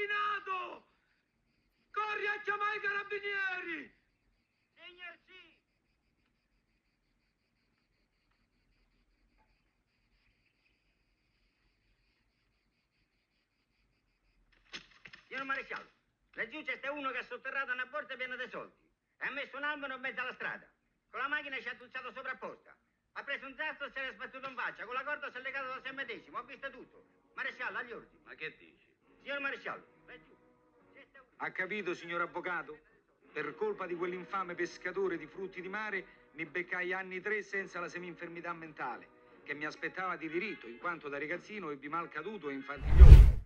rapinato! Corri a chiamare i carabinieri! Signor sì! Signor maresciallo, laggiù c'è uno che ha sotterrato una borsa piena di soldi e ha messo un albero in mezzo alla strada. Con la macchina ci ha tuzzato sovrapposta. Ha preso un sasso e se l'è sbattuto in faccia. Con la corda si è legato da sé medesimo. Ho visto tutto. Maresciallo, agli ordini. Ma che dici? Signor maresciallo, laggiù. Ha capito, signor avvocato? Per colpa di quell'infame pescatore di frutti di mare mi beccai anni 3 senza la semi-infermità mentale, che mi aspettava di diritto, in quanto da ragazzino ebbi mal caduto e infantigliò.